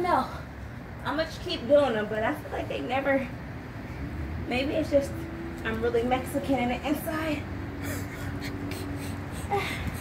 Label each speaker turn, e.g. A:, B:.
A: know. I'm gonna keep doing them, but I feel like they never. Maybe it's just I'm really Mexican in the inside.